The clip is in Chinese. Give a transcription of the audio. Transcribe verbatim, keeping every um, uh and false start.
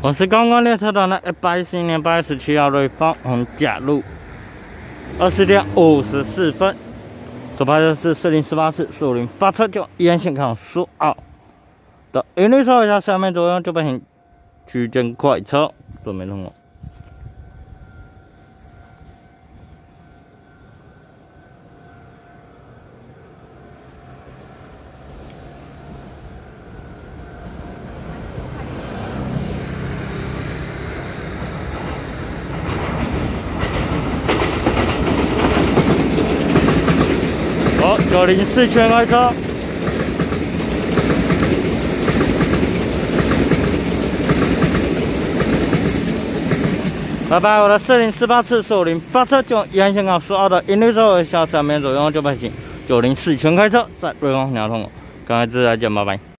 我是刚刚列车团的一百一十一年八月十七号瑞芳红甲路二十点五十四分，所拍的是四零四八次四五零发车就沿线看苏澳的一律收一下，下面左右就变成区间快车，准备通过。 好，九零四全开车，拜拜！我的四零四八次四五零发车就沿线港苏澳的一律收一下，下面左右就变行九零四全开车在瑞芳鸟通，刚才自再见，拜拜。